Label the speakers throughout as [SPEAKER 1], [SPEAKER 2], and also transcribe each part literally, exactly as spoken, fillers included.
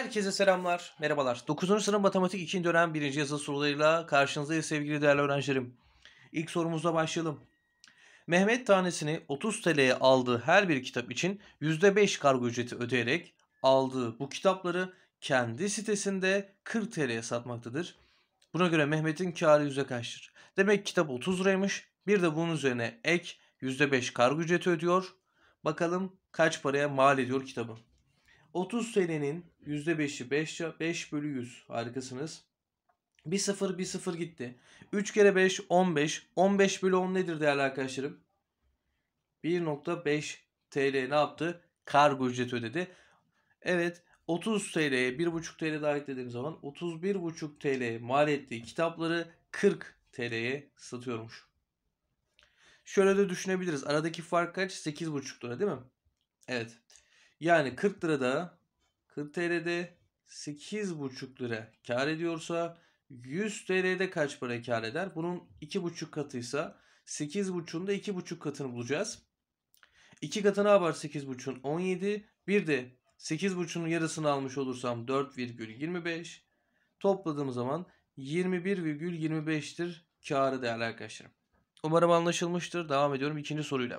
[SPEAKER 1] Herkese selamlar, merhabalar. dokuzuncu sınıf matematik ikinci dönem birinci yazılı sorularıyla karşınızdayız sevgili değerli öğrencilerim. İlk sorumuzla başlayalım. Mehmet tanesini otuz T L'ye aldığı her bir kitap için yüzde beş kargo ücreti ödeyerek aldığı bu kitapları kendi sitesinde kırk T L'ye satmaktadır. Buna göre Mehmet'in kârı yüzde kaçtır? Demek kitap otuz liraymış. Bir de bunun üzerine ek yüzde beş kargo ücreti ödüyor. Bakalım kaç paraya mal ediyor kitabı? otuz T L'nin yüzde beşi beş, beş bölü yüz. Harikasınız. Bir sıfır bir sıfır gitti. üç kere beş on beş. on beş bölü on nedir değerli arkadaşlarım? bir nokta beş T L ne yaptı? Kargo ücreti ödedi. Evet, otuz T L'ye bir buçuk T L daha eklediğim zaman otuz bir buçuk T L'ye mal ettiği kitapları kırk T L'ye satıyormuş. Şöyle de düşünebiliriz. Aradaki fark kaç? sekiz buçuk lira değil mi? Evet. Yani kırk lirada kırk T L'de sekiz buçuk lira kar ediyorsa yüz T L'de kaç para kar eder? Bunun iki buçuk katıysa sekiz buçuğun da iki buçuk katını bulacağız. iki katı ne yapar sekiz buçuğun? on yedi. Bir de sekiz buçuğun yarısını almış olursam dört virgül yirmi beş. Topladığım zaman yirmi bir virgül yirmi beş'tir karı değerli arkadaşlarım. Umarım anlaşılmıştır. Devam ediyorum ikinci soruyla.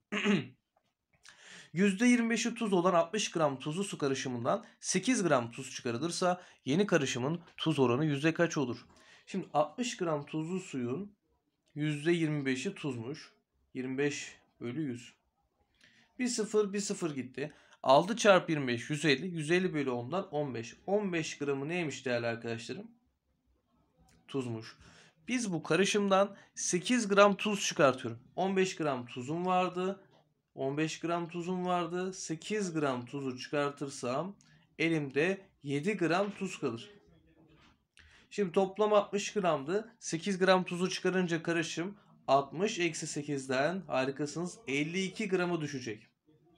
[SPEAKER 1] yüzde yirmi beşi tuz olan altmış gram tuzlu su karışımından sekiz gram tuz çıkarılırsa yeni karışımın tuz oranı yüzde kaç olur? Şimdi altmış gram tuzlu suyun yüzde yirmi beşi tuzmuş. yirmi beş bölü yüz. bir sıfır bir sıfır gitti. altı çarpı yirmi beş yüz elli. yüz elli bölü ondan on beş. on beş gramı neymiş değerli arkadaşlarım? Tuzmuş. Biz bu karışımdan sekiz gram tuz çıkartıyorum. on beş gram tuzum vardı. on beş gram tuzum vardı. sekiz gram tuzu çıkartırsam elimde yedi gram tuz kalır. Şimdi toplam altmış gramdı. sekiz gram tuzu çıkarınca karışım altmış eksi sekizden harikasınız elli iki grama düşecek.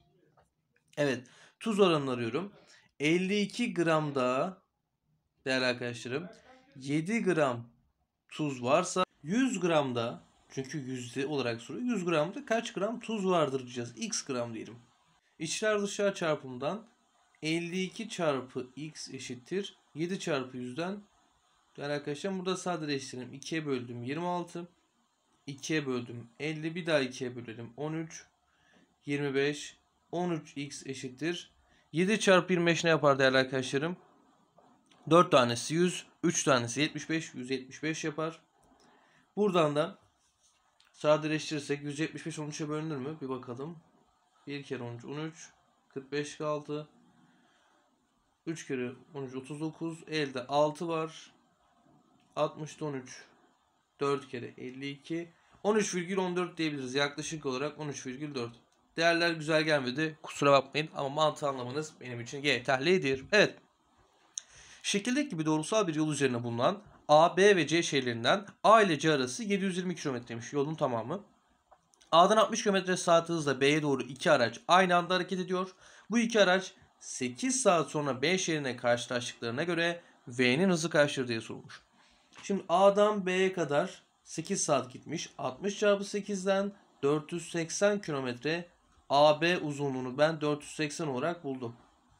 [SPEAKER 1] Evet, tuz oranını arıyorum. elli iki gramda değerli arkadaşlarım yedi gram tuz varsa yüz gramda, çünkü yüzde olarak soruyor, yüz gramda kaç gram tuz vardır diyeceğiz. X gram diyelim. İçler dışlar çarpımından elli iki çarpı x eşittir yedi çarpı yüzden. Yani arkadaşlar burada sadeleştirelim. ikiye böldüm yirmi altı. ikiye böldüm elli. Bir daha ikiye bölelim on üç. yirmi beş. on üç x eşittir. yedi çarpı yirmi beş ne yapar değerli arkadaşlarım? dört tanesi yüz. üç tanesi yetmiş beş. yüz yetmiş beş yapar. Buradan da sadeleştirirsek yüz yetmiş beş on üçe bölünür mü? Bir bakalım. bir kere on üç on üç. kırk beş kaldı. üç kere on üç otuz dokuz. Elde altı var. altmışta on üç. dört kere elli iki. on üç virgül on dört diyebiliriz. Yaklaşık olarak on üç virgül dört. Değerler güzel gelmedi. Kusura bakmayın ama mantığı anlamanız benim için yeterlidir. Evet. Şekildeki gibi doğrusal bir yol üzerine bulunan A, B ve C şehirlerinden A ile C arası yedi yüz yirmi kilometreymiş yolun tamamı. A'dan altmış kilometre saat hızla B'ye doğru iki araç aynı anda hareket ediyor. Bu iki araç sekiz saat sonra B şehrine karşılaştıklarına göre V'nin hızı kaçtır diye sorulmuş. Şimdi A'dan B'ye kadar sekiz saat gitmiş. altmış çarpı sekizden dört yüz seksen kilometre. A B uzunluğunu ben dört yüz seksen olarak buldum.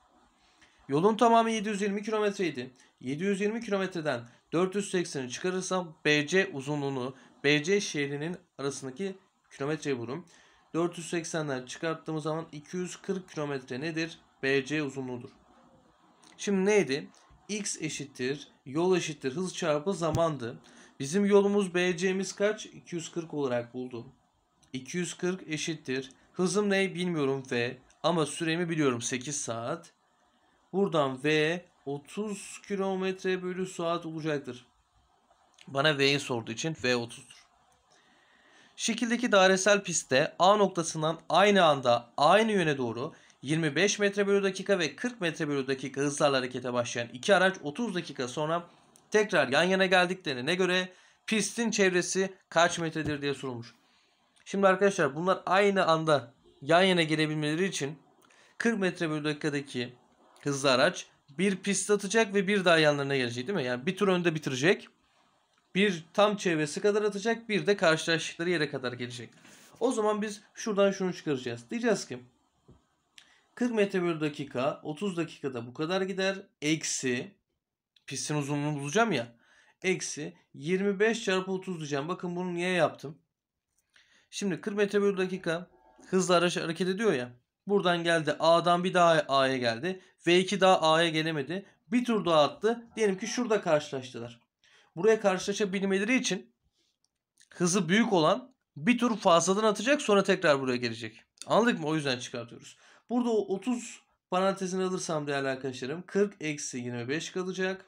[SPEAKER 1] Yolun tamamı yedi yüz yirmi kilometreydi. yedi yüz yirmi kilometreden dört yüz sekseni çıkarırsam B C uzunluğunu B C şehrinin arasındaki kilometreyi bulurum. dört yüz seksenden çıkarttığımız zaman iki yüz kırk kilometre nedir? B C uzunluğudur. Şimdi neydi? X eşittir, yol eşittir, hız çarpı zamandı. Bizim yolumuz B C'miz kaç? iki yüz kırk olarak buldum. iki yüz kırk eşittir. Hızım ne bilmiyorum V ama süremi biliyorum sekiz saat. Buradan V otuz kilometre bölü saat olacaktır. Bana V'yi sorduğu için V otuzdur. Şekildeki dairesel pistte A noktasından aynı anda aynı yöne doğru yirmi beş metre bölü dakika ve kırk metre bölü dakika hızlarla harekete başlayan iki araç otuz dakika sonra tekrar yan yana geldiklerine göre pistin çevresi kaç metredir diye sorulmuş. Şimdi arkadaşlar bunlar aynı anda yan yana gelebilmeleri için kırk metre bölü dakikadaki hızlı araç bir pist atacak ve bir daha yanlarına gelecek değil mi? Yani bir tur önde bitirecek. Bir tam çevresi kadar atacak. Bir de karşılaştıkları yere kadar gelecek. O zaman biz şuradan şunu çıkaracağız. Diyeceğiz ki kırk metre bölü dakika otuz dakikada bu kadar gider. Eksi pistin uzunluğunu bulacağım ya. Eksi yirmi beş çarpı otuz diyeceğim. Bakın bunu niye yaptım? Şimdi kırk metre bölü dakika hızla araç hareket ediyor ya. Buradan geldi. A'dan bir daha A'ya geldi. V iki daha A'ya gelemedi. Bir tur daha attı. Diyelim ki şurada karşılaştılar. Buraya karşılaşabilmeleri için hızı büyük olan bir tur fazladan atacak, sonra tekrar buraya gelecek. Anladık mı? O yüzden çıkartıyoruz. Burada o otuz parantezini alırsam değerli arkadaşlarım kırk eksi yirmi beş kalacak.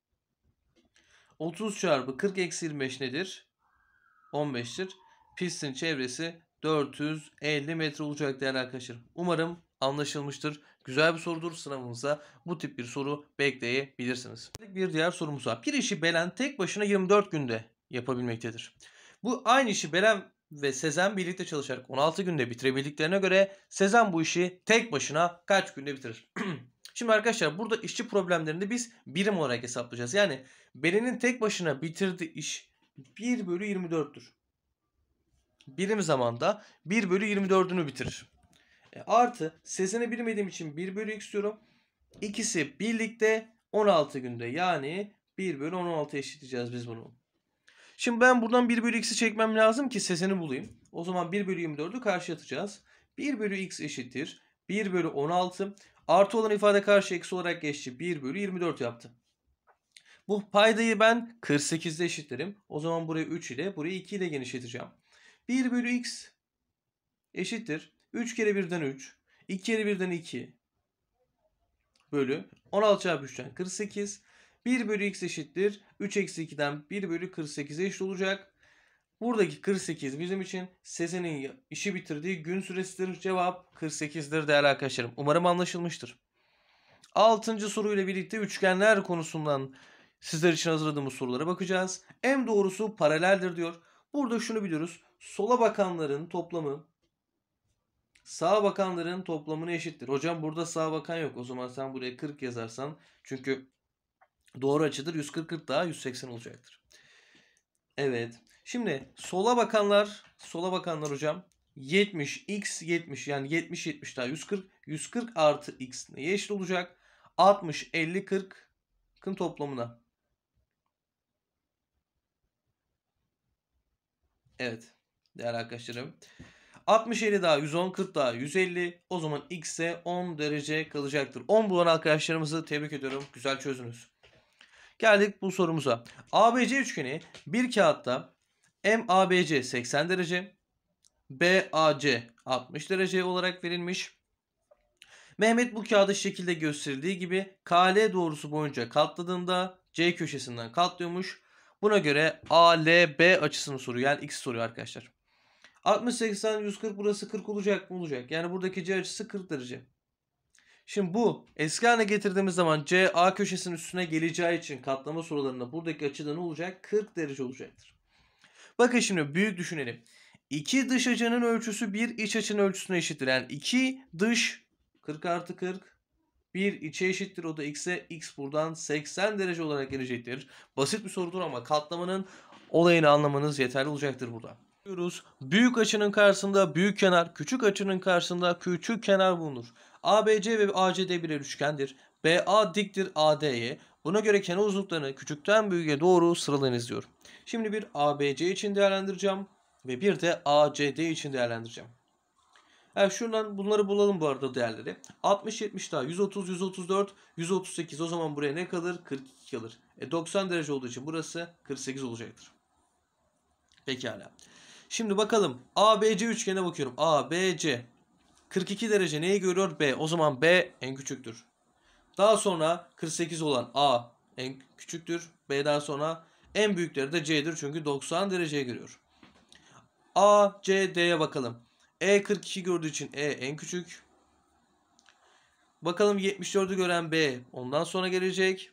[SPEAKER 1] otuz çarpı kırk eksi yirmi beş nedir? on beştir. Pistin çevresi dört yüz elli metre olacak değerli arkadaşlarım. Umarım anlaşılmıştır. Güzel bir sorudur. Sınavınıza bu tip bir soru bekleyebilirsiniz. Bir diğer sorumuz var. Bir işi Belen tek başına yirmi dört günde yapabilmektedir. Bu aynı işi Belen ve Sezen birlikte çalışarak on altı günde bitirebildiklerine göre Sezen bu işi tek başına kaç günde bitirir? Şimdi arkadaşlar burada işçi problemlerini biz birim olarak hesaplayacağız. Yani Belen'in tek başına bitirdiği iş bir bölü yirmi dörttür. Birim zamanda bir bölü yirmi dördünü bitirir. E, artı Sezen'i bilmediğim için bir bölü x diyorum. İkisi birlikte on altı günde, yani bir bölü on altı eşitleyeceğiz biz bunu. Şimdi ben buradan bir bölü x'i çekmem lazım ki Sezen'i bulayım. O zaman bir bölü yirmi dördü karşıya atacağız. bir bölü x eşittir bir bölü on altı. Artı olan ifade karşı eksi olarak geçti. bir bölü yirmi dört yaptı. Bu paydayı ben kırk sekizde eşitlerim. O zaman burayı üç ile, burayı iki ile genişleteceğim. bir bölü x eşittir. üç kere birden üç. iki kere birden iki. Bölü on altı çarpı üçten kırk sekiz. bir bölü x eşittir. üç eksi ikiden bir bölü kırk sekize eşit olacak. Buradaki kırk sekiz bizim için Sezen'in işi bitirdiği gün süresidir. Cevap kırk sekizdir değerli arkadaşlarım. Umarım anlaşılmıştır. altıncı soruyla birlikte üçgenler konusundan sizler için hazırladığımız sorulara bakacağız. En doğrusu paraleldir diyor. Burada şunu biliyoruz. Sola bakanların toplamı sağa bakanların toplamına eşittir. Hocam burada sağa bakan yok. O zaman sen buraya kırk yazarsan, çünkü doğru açıdır. yüz kırk kırk daha yüz seksen olacaktır. Evet. Şimdi sola bakanlar, sola bakanlar hocam yetmiş x yetmiş, yani yetmiş yetmiş daha yüz kırk. yüz kırk artı x neye eşit olacak? altmış elli kırkın toplamına. Evet değerli arkadaşlarım. altmış elli daha yüz on, kırk daha yüz elli. O zaman x'e on derece kalacaktır. on bulan arkadaşlarımızı tebrik ediyorum. Güzel çözdünüz. Geldik bu sorumuza. A B C üçgeni bir kağıtta M A B C seksen derece, B A C altmış derece olarak verilmiş. Mehmet bu kağıdı şekilde gösterildiği gibi K L doğrusu boyunca katladığında C köşesinden katlıyormuş. Buna göre A L B açısını soruyor. Yani x soruyor arkadaşlar. altmış seksen yüz kırk, burası kırk olacak mı? Olacak. Yani buradaki C açısı kırk derece. Şimdi bu eski haline getirdiğimiz zaman C A köşesinin üstüne geleceği için katlama sorularında buradaki açıda ne olacak? kırk derece olacaktır. Bakın şimdi büyük düşünelim. İki dış açının ölçüsü bir iç açının ölçüsüne eşittir. Yani iki dış kırk artı kırk, bir içe eşittir. O da x'e, x buradan seksen derece olarak gelecektir. Basit bir sorudur ama katlamanın olayını anlamanız yeterli olacaktır burada. Büyük açının karşısında büyük kenar, küçük açının karşısında küçük kenar bulunur. A B C ve A C D birer üçgendir. B A diktir A D'ye. Buna göre kenar uzunluklarını küçükten büyüğe doğru sıralayınız diyor. Şimdi bir A B C için değerlendireceğim ve bir de A C D için değerlendireceğim. Yani şuradan bunları bulalım bu arada değerleri. altmış yetmiş daha yüz otuz, yüz otuz dört, yüz otuz sekiz. O zaman buraya ne kalır? kırk iki kalır. E doksan derece olduğu için burası kırk sekiz olacaktır. Pekala. Şimdi bakalım. A B C üçgene bakıyorum. A B C. kırk iki derece neyi görüyor? B. O zaman B en küçüktür. Daha sonra kırk sekiz olan A en küçüktür. B'den sonra en büyükleri de C'dir. Çünkü doksan dereceye görüyor. A, C, D'ye bakalım. E kırk iki gördüğü için E en küçük. Bakalım yetmiş dördü gören B ondan sonra gelecek.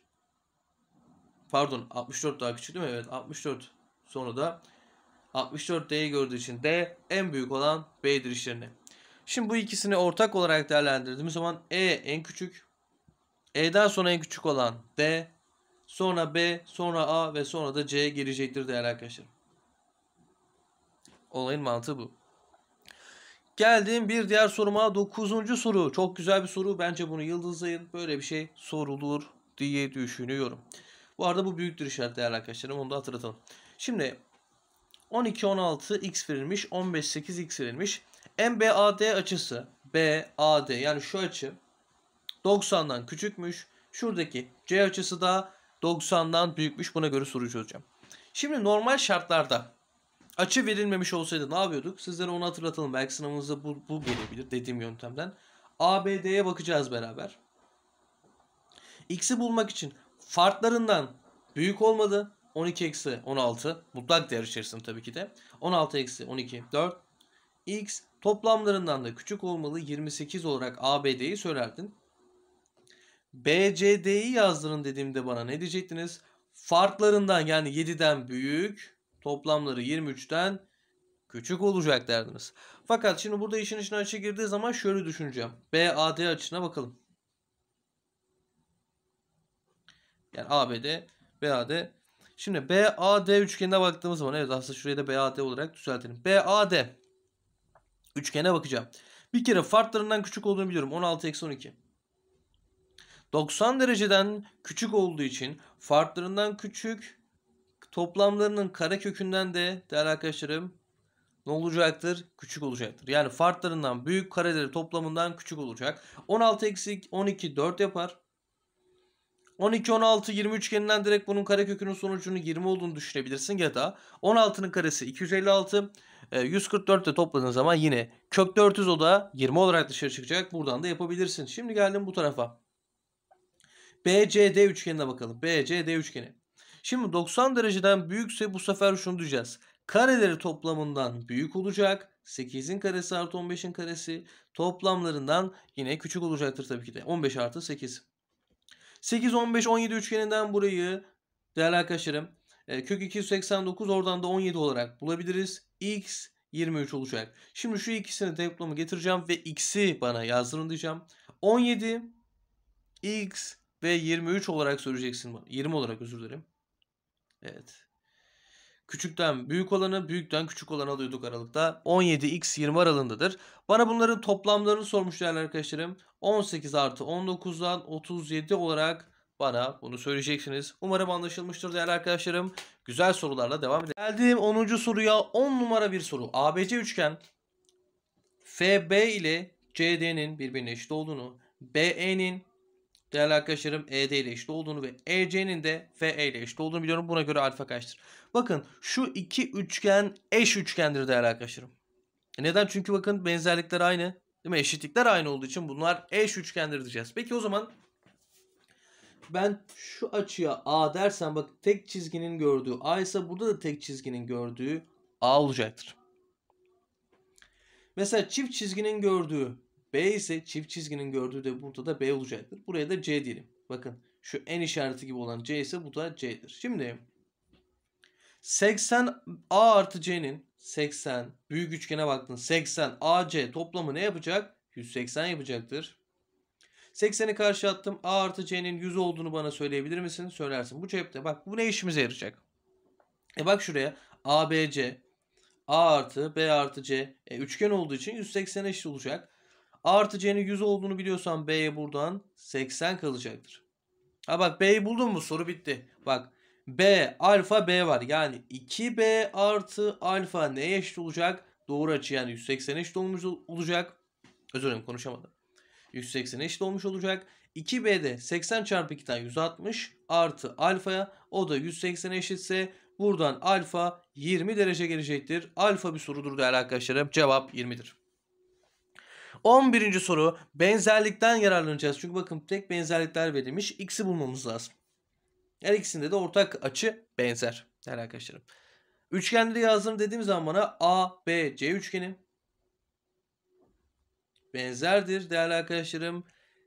[SPEAKER 1] Pardon, altmış dört daha küçük değil mi? Evet, altmış dört. Sonra da altmış dört D'yi gördüğü için D en büyük olan B'dir işlerine. Şimdi bu ikisini ortak olarak değerlendirdiğimiz zaman E en küçük. E'den sonra en küçük olan D. Sonra B, sonra A ve sonra da C gelecektir değerli arkadaşlar. Olayın mantığı bu. Geldim bir diğer soruma. Dokuzuncu soru. Çok güzel bir soru. Bence bunu yıldızlayın. Böyle bir şey sorulur diye düşünüyorum. Bu arada bu büyüktür işaret değerli arkadaşlarım. Onu da hatırlatalım. Şimdi on iki on altı x verilmiş. on beş sekiz x verilmiş. M B A D açısı B A D yani şu açı doksandan küçükmüş. Şuradaki C açısı da doksandan büyükmüş. Buna göre soruyu çözeceğim. Şimdi normal şartlarda açı verilmemiş olsaydı ne yapıyorduk? Sizlere onu hatırlatalım. Belki sınavınızda bu, bu gelebilir dediğim yöntemden. A B D'ye bakacağız beraber. X'i bulmak için farklarından büyük olmadı. on iki eksi on altı. Mutlak değer içerisinde tabii ki de. on altı eksi on iki dört. X toplamlarından da küçük olmalı. yirmi sekiz olarak A B D'yi söylerdin. B C D'yi yazdırın dediğimde bana ne diyecektiniz? Farklarından yani yediden büyük, toplamları yirmi üçten küçük olacak derdiniz. Fakat şimdi burada işin içine açı girdiği zaman şöyle düşüneceğim. B A D açısına bakalım. Yani A B D, B A D. Şimdi B A D üçgenine baktığımız zaman evet aslında şurayı da B A D olarak düzeltelim. B A D üçgene bakacağım. Bir kere farklarından küçük olduğunu biliyorum. on altı eksi on iki. doksan dereceden küçük olduğu için farklarından küçük, toplamlarının karekökünden de değerli arkadaşlarım ne olacaktır? Küçük olacaktır. Yani farklarından büyük, kareleri toplamından küçük olacak. on altı eksi on iki dört yapar. on iki on altı yirmi üçgeninden direkt bunun karekökünün sonucunun yirmi olduğunu düşünebilirsin ya da on altının karesi iki yüz elli altı, yüz kırk dört ile topladığın zaman yine kök dört yüz o da yirmi olarak dışarı çıkacak. Buradan da yapabilirsin. Şimdi geldim bu tarafa. B C D üçgenine bakalım. B C D üçgeni. Şimdi doksan dereceden büyükse bu sefer şunu diyeceğiz. Kareleri toplamından büyük olacak. sekizin karesi artı on beşin karesi toplamlarından yine küçük olacaktır tabii ki de. on beş artı sekiz. sekiz, on beş, on yedi üçgeninden burayı değerli arkadaşlarım kök iki yüz seksen dokuz oradan da on yedi olarak bulabiliriz. X yirmi üç olacak. Şimdi şu ikisini toplamı getireceğim ve x'i bana yazdırın diyeceğim. on yedi x ve yirmi üç olarak söyleyeceksin bana. yirmi olarak özür dilerim. Evet. Küçükten büyük olanı, büyükten küçük olanı alıyorduk aralıkta. on yedi x yirmi aralığındadır. Bana bunların toplamlarını sormuş değerli arkadaşlarım. on sekiz artı on dokuzdan otuz yedi olarak bana bunu söyleyeceksiniz. Umarım anlaşılmıştır değerli arkadaşlarım. Güzel sorularla devam edelim. Geldiğim onuncu soruya on numara bir soru. A B C üçgen F B ile C D'nin birbirine eşit olduğunu, B E'nin değerli arkadaşlarım E D ile eşit olduğunu ve E C'nin de F E ile eşit olduğunu biliyorum. Buna göre alfa kaçtır? Bakın şu iki üçgen eş üçgendir değerli arkadaşlarım. E neden? Çünkü bakın benzerlikler aynı. Değil mi? Eşitlikler aynı olduğu için bunlar eş üçgendir diyeceğiz. Peki o zaman ben şu açıya A dersem bak tek çizginin gördüğü A ise burada da tek çizginin gördüğü A olacaktır. Mesela çift çizginin gördüğü B ise çift çizginin gördüğü de burada da B olacaktır. Buraya da C diyelim. Bakın şu en işareti gibi olan C ise bu da C'dir. Şimdi seksen A artı C'nin seksen büyük üçgene baktın. seksen A C toplamı ne yapacak? yüz seksen yapacaktır. sekseni karşı attım. A artı C'nin yüz olduğunu bana söyleyebilir misin? Söylersin. Bu cepte. Bak bu ne işimize yarayacak? E bak şuraya A B C A artı B artı C e, üçgen olduğu için yüz seksen eşit olacak. A artı C'nin yüz olduğunu biliyorsan B'ye buradan seksen kalacaktır. Ha bak B'yi buldun mu? Soru bitti. Bak B alfa B var. Yani iki B artı alfa neye eşit olacak? Doğru açı yani yüz seksen eşit olmuş olacak. Özür dilerim konuşamadım. yüz seksen eşit olmuş olacak. iki B'de seksen çarpı iki'den yüz altmış artı alfaya o da yüz seksen eşitse buradan alfa yirmi derece gelecektir. Alfa bir sorudur değerli arkadaşlarım. Cevap yirmidir. on birinci soru benzerlikten yararlanacağız. Çünkü bakın tek benzerlikler verilmiş. X'i bulmamız lazım. Her ikisinde de ortak açı benzer değerli arkadaşlarım. Üçgenleri yazdım dediğim zaman bana A, B, C üçgeni benzerdir değerli arkadaşlarım.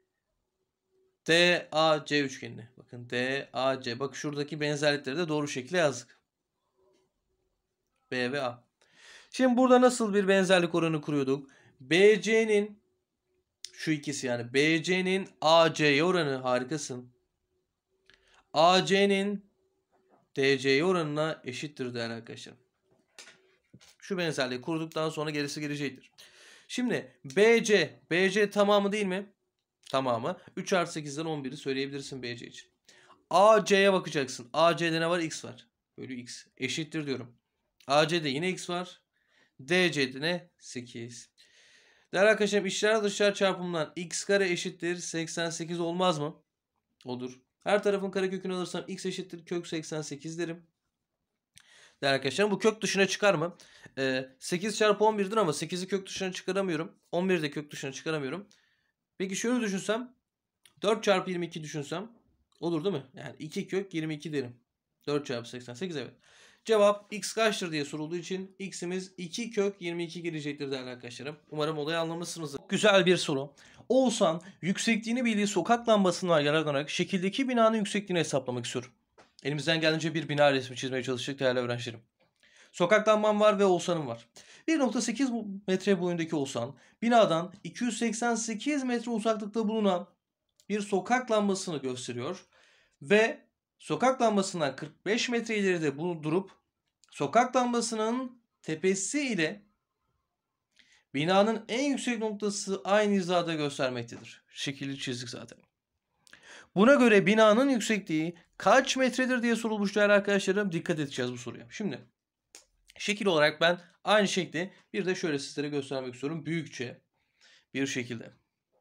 [SPEAKER 1] D, A, C üçgenine. Bakın D, A, C. Bak şuradaki benzerlikleri de doğru şekilde yazdık. B ve A. Şimdi burada nasıl bir benzerlik oranı kuruyorduk? B C'nin şu ikisi yani B C'nin A C'ye oranı harikasın. A C'nin D C'ye oranına eşittir değerli arkadaşlar. Şu benzerliği kurduktan sonra gerisi gelecektir. Şimdi B C. B C tamamı değil mi? Tamamı. üç artı sekizden on biri söyleyebilirsin B C için. A C'ye bakacaksın. A C'de ne var? X var. Bölü X. Eşittir diyorum. A C'de yine X var. D C'de ne? sekiz. Değerli arkadaşlarım, içler dışlar çarpımından x kare eşittir seksen sekiz olmaz mı? Olur. Her tarafın karekökünü alırsam x eşittir kök seksen sekiz derim. Değerli arkadaşlarım, bu kök dışına çıkar mı? Ee, sekiz çarpı on birdir ama sekizi kök dışına çıkaramıyorum. on biri de kök dışına çıkaramıyorum. Peki şöyle düşünsem. dört çarpı yirmi iki düşünsem. Olur değil mi? Yani iki kök yirmi iki derim. dört çarpı seksen sekiz, evet. Cevap x kaçtır diye sorulduğu için x'imiz iki kök yirmi iki gelecektir değerli arkadaşlarım. Umarım olayı anlamışsınızdır. Güzel bir soru. Oğuzhan yüksekliğini bildiği sokak lambasından yararlanarak şekildeki binanın yüksekliğini hesaplamak istiyor. Elimizden geldiğince bir bina resmi çizmeye çalıştık değerli öğrencilerim. Sokak lambam var ve Oğuzhan'ım var. bir nokta sekiz metre boyundaki Oğuzhan binadan iki yüz seksen sekiz metre uzaklıkta bulunan bir sokak lambasını gösteriyor ve sokak lambasından kırk beş metre ileride bunu durup sokak lambasının tepesi ile binanın en yüksek noktası aynı hizada göstermektedir. Şekilli çizdik zaten. Buna göre binanın yüksekliği kaç metredir diye sorulmuş değerli arkadaşlarım. Dikkat edeceğiz bu soruya. Şimdi şekil olarak ben aynı şekli bir de şöyle sizlere göstermek istiyorum. Büyükçe bir şekilde.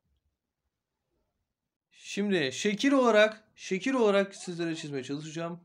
[SPEAKER 1] Şimdi şekil olarak şekil olarak sizlere çizmeye çalışacağım.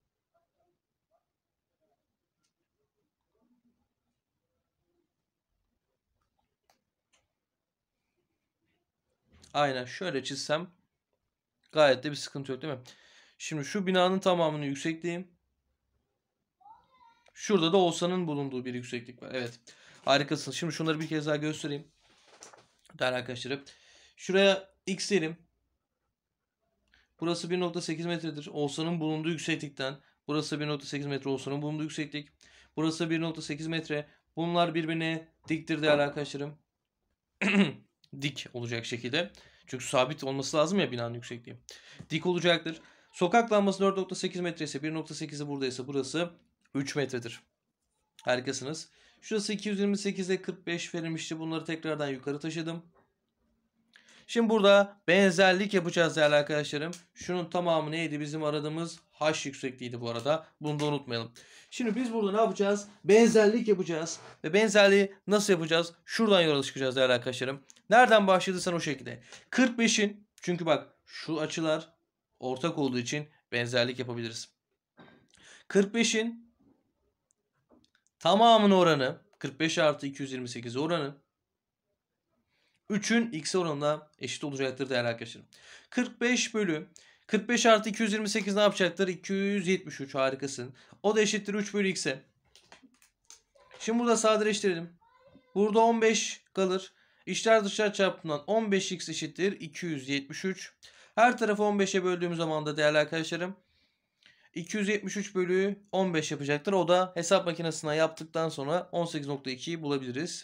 [SPEAKER 1] Aynen şöyle çizsem gayet de bir sıkıntı yok değil mi? Şimdi şu binanın tamamının yüksekliği. Şurada da Oğuzhan'ın bulunduğu bir yükseklik var. Evet. Harikasın. Şimdi şunları bir kez daha göstereyim. Değerli arkadaşlarım. Şuraya x diyelim. Burası bir nokta sekiz metredir. Oğuzhan'ın bulunduğu yükseklikten. Burası bir nokta sekiz metre Oğuzhan'ın bulunduğu yükseklik. Burası bir nokta sekiz metre. Bunlar birbirine diktir değerli arkadaşlarım. Dik olacak şekilde. Çünkü sabit olması lazım ya binanın yüksekliği. Dik olacaktır. Sokak lambası dört nokta sekiz metre ise bir nokta sekizi buradaysa burası üç metredir. Harikasınız. Şurası iki yüz yirmi sekiz ile kırk beş verilmişti. Bunları tekrardan yukarı taşıdım. Şimdi burada benzerlik yapacağız değerli arkadaşlarım. Şunun tamamı neydi? Bizim aradığımız h yüksekliğiydi bu arada. Bunu da unutmayalım. Şimdi biz burada ne yapacağız? Benzerlik yapacağız. Ve benzerliği nasıl yapacağız? Şuradan yola çıkacağız değerli arkadaşlarım. Nereden başladıysan o şekilde. kırk beşin, çünkü bak şu açılar ortak olduğu için benzerlik yapabiliriz. kırk beşin tamamının oranı, kırk beş artı iki yüz yirmi sekiz oranı üçün x'e oranına eşit olacaktır değerli arkadaşlarım. kırk beş bölü kırk beş artı iki yüz yirmi sekiz ne yapacaktır? iki yüz yetmiş üç, harikasın. O da eşittir üç bölü x'e. Şimdi burada sadeleştirelim. Burada on beş kalır. İçler dışlar çarpımından on beş x eşittir iki yüz yetmiş üç. Her tarafı on beşe böldüğüm zaman da değerli arkadaşlarım iki yüz yetmiş üç bölü on beş yapacaktır. O da hesap makinesine yaptıktan sonra on sekiz nokta ikiyi bulabiliriz.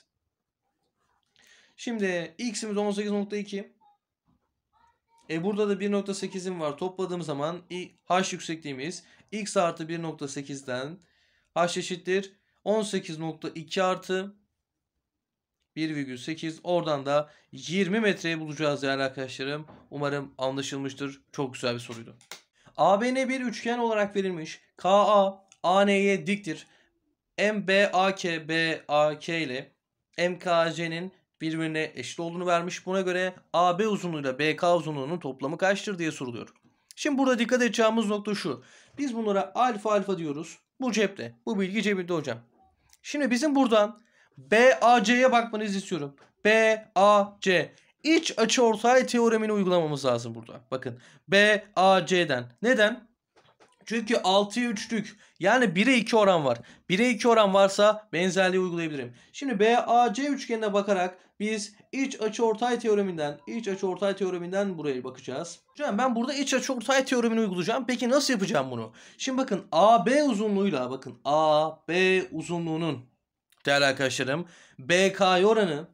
[SPEAKER 1] Şimdi x'imiz on sekiz nokta iki. E burada da bir nokta sekizim var. Topladığım zaman h yüksekliğimiz x artı bir nokta sekizden h eşittir on sekiz nokta iki artı bir virgül sekiz. Oradan da yirmi metreyi bulacağız değerli arkadaşlarım. Umarım anlaşılmıştır. Çok güzel bir soruydu. A B N bir üçgen olarak verilmiş. K A A N'ye diktir. M B A K B A K ile M K C'nin birbirine eşit olduğunu vermiş. Buna göre A B uzunluğuyla B K uzunluğunun toplamı kaçtır diye soruluyor. Şimdi burada dikkat edeceğimiz nokta şu. Biz bunlara alfa alfa diyoruz. Bu cepte. Bu bilgi cebinde hocam. Şimdi bizim buradan B A C'ye bakmanızı istiyorum. B A C. İç açıortay teoremini uygulamamız lazım burada. Bakın B A C'den. Neden? Çünkü altıya üçlük, yani bire iki oran var. bire iki oran varsa benzerliği uygulayabilirim. Şimdi B A C üçgenine bakarak biz iç açıortay teoreminden, iç açıortay teoreminden buraya bakacağız. Hocam ben burada iç açıortay teoremini uygulayacağım. Peki nasıl yapacağım bunu? Şimdi bakın A B uzunluğuyla, bakın A B uzunluğunun değerli arkadaşlarım B K oranı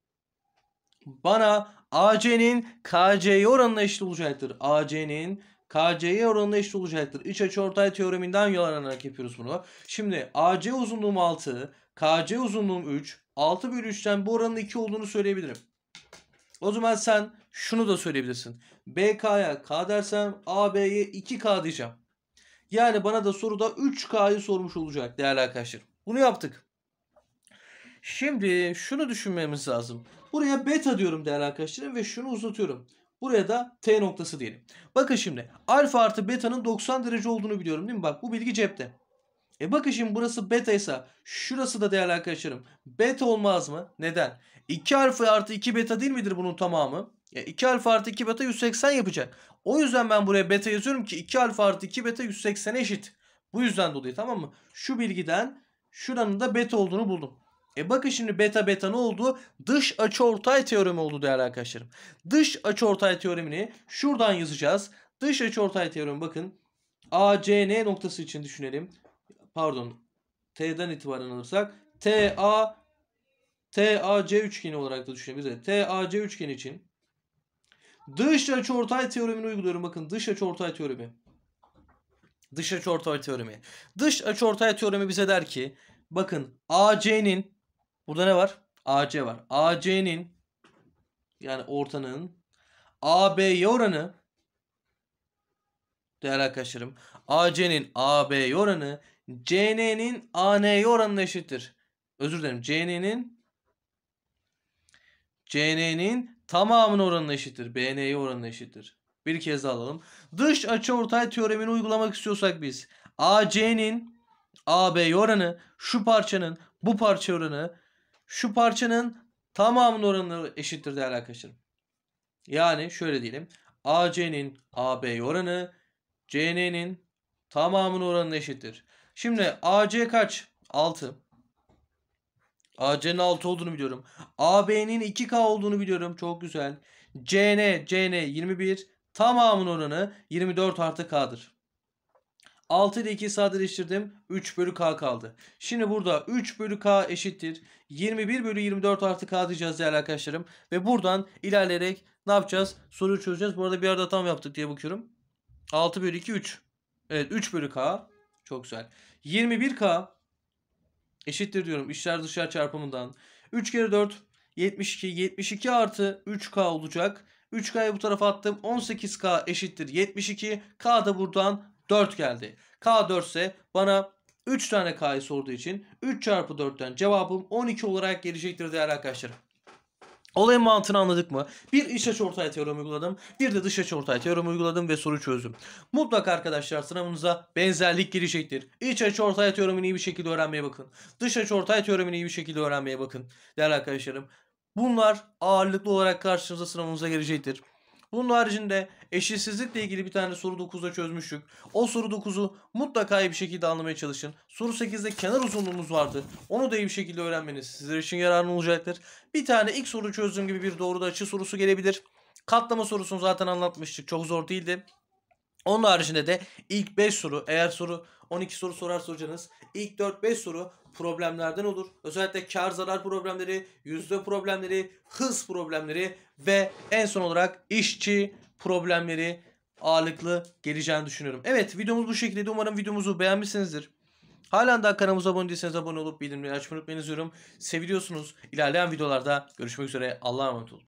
[SPEAKER 1] bana A C'nin K C'ye oranına eşit olacaktır. A C'nin K C'ye oranına eşit olacaktır. İç açıortay teoreminden yararlanarak yapıyoruz bunu. Şimdi A C uzunluğum altı, K C uzunluğum üç. altı bölü üçten bu oranın iki olduğunu söyleyebilirim. O zaman sen şunu da söyleyebilirsin. B K'ya K dersem A B'ye iki K diyeceğim. Yani bana da soruda üç K'yı sormuş olacak değerli arkadaşlar. Bunu yaptık. Şimdi şunu düşünmemiz lazım. Buraya beta diyorum değerli arkadaşlarım ve şunu uzatıyorum. Buraya da T noktası diyelim. Bakın şimdi alfa artı beta'nın doksan derece olduğunu biliyorum değil mi? Bak bu bilgi cepte. E bakın şimdi burası beta ise şurası da değerli arkadaşlarım beta olmaz mı? Neden? iki alfa artı iki beta değil midir bunun tamamı? E iki alfa artı iki beta yüz seksen yapacak. O yüzden ben buraya beta yazıyorum ki iki alfa artı iki beta yüz seksene eşit. Bu yüzden dolayı tamam mı? Şu bilgiden şuranın da beta olduğunu buldum. E bakın şimdi beta beta ne oldu? Dış açıortay teoremi oldu değerli arkadaşlarım. Dış açıortay teoremini şuradan yazacağız. Dış açıortay teoremi bakın. A C N noktası için düşünelim. Pardon. T'den itibaren alırsak T A T A C üçgeni olarak da düşünebiliriz. T A C üçgeni için dış açıortay teoremini uyguluyorum. Bakın dış açıortay teoremi. Dış açıortay teoremi. Dış açıortay teoremi bize der ki bakın A C'nin burada ne var? A C var. A C'nin yani ortanın A B'ye oranı değerli arkadaşlarım A C'nin A B'ye oranı C N'nin A N'ye oranına eşittir. Özür dilerim. C N'nin C N'nin tamamının oranına eşittir. B N'ye oranına eşittir. Bir kez daha alalım. Dış açıortay teoremini uygulamak istiyorsak biz A C'nin A B'ye oranı şu parçanın bu parça oranı şu parçanın tamamının oranına eşittir değerli arkadaşlarım. Yani şöyle diyelim. A C'nin A B'ye oranı C N'nin tamamının oranına eşittir. Şimdi A C kaç? altı. A C'nin altı olduğunu biliyorum. A B'nin iki K olduğunu biliyorum. Çok güzel. C N, C N yirmi bir. Tamamının oranı yirmi dört artı K'dır. altı ile ikiyi sadeleştirdim. üç bölü K kaldı. Şimdi burada üç bölü K eşittir. yirmi bir bölü yirmi dört artı K diyeceğiz değerli arkadaşlarım. Ve buradan ilerleyerek ne yapacağız? Soruyu çözeceğiz. Bu arada bir arada tam yaptık diye bakıyorum. altı bölü iki üç. Evet üç bölü K. Çok güzel. yirmi bir K eşittir diyorum içler dışlar çarpımından. üç kere dört yetmiş iki. yetmiş iki artı üç K olacak. üç K'yı bu tarafa attım. on sekiz K eşittir yetmiş iki. K da buradan dört geldi. K dört ise bana üç tane K'yı sorduğu için üç çarpı dörtten cevabım on iki olarak gelecektir değerli arkadaşlarım. Olayın mantığını anladık mı? Bir iç açıortay teoremi uyguladım. Bir de dış açıortay teoremi uyguladım ve soru çözdüm. Mutlaka arkadaşlar sınavınıza benzerlik gelecektir. İç açıortay teoremini iyi bir şekilde öğrenmeye bakın. Dış açıortay teoremini iyi bir şekilde öğrenmeye bakın. Değerli arkadaşlarım. Bunlar ağırlıklı olarak karşınıza sınavınıza gelecektir. Bunun haricinde eşitsizlikle ilgili bir tane soru dokuzda çözmüştük. O soru dokuzu mutlaka iyi bir şekilde anlamaya çalışın. Soru sekizde kenar uzunluğumuz vardı. Onu da iyi bir şekilde öğrenmeniz sizler için yararlı olacaktır. Bir tane ilk soru çözdüğüm gibi bir doğruda açı sorusu gelebilir. Katlama sorusunu zaten anlatmıştık. Çok zor değildi. Onun haricinde de ilk beş soru, eğer soru on iki soru sorarsa hocanız, ilk dört beş soru problemlerden olur. Özellikle kar zarar problemleri, yüzde problemleri, hız problemleri ve en son olarak işçi problemleri ağırlıklı geleceğini düşünüyorum. Evet, videomuz bu şekilde. Umarım videomuzu beğenmişsinizdir. Halen daha kanalımıza abone değilseniz abone olup bildirimleri açmayı unutmayın diyorum. Seviliyorsunuz. İlerleyen videolarda görüşmek üzere. Allah'a emanet olun.